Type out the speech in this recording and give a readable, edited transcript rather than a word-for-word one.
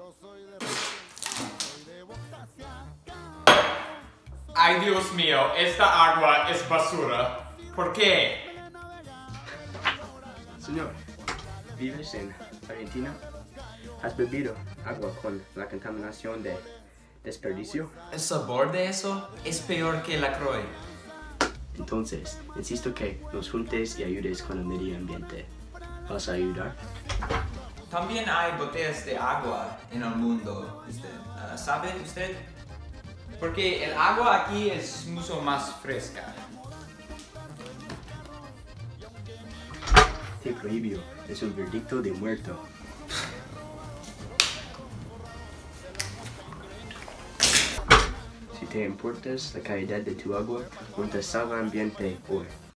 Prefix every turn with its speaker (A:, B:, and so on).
A: Ay, Dios mío, esta agua es basura. ¿Por qué?
B: Señor, ¿vives en Argentina? ¿Has bebido agua con la contaminación de desperdicio?
C: El sabor de eso es peor que la Croix.
B: Entonces, insisto que nos juntes y ayudes con el medio ambiente. ¿Vas a ayudar?
C: También hay botellas de agua en el mundo. ¿Sabe usted?
A: Porque el agua aquí es mucho más fresca.
B: Te prohíbo. Es un verdicto de muerto. Si te importas la calidad de tu agua, junta Salvambiente hoy.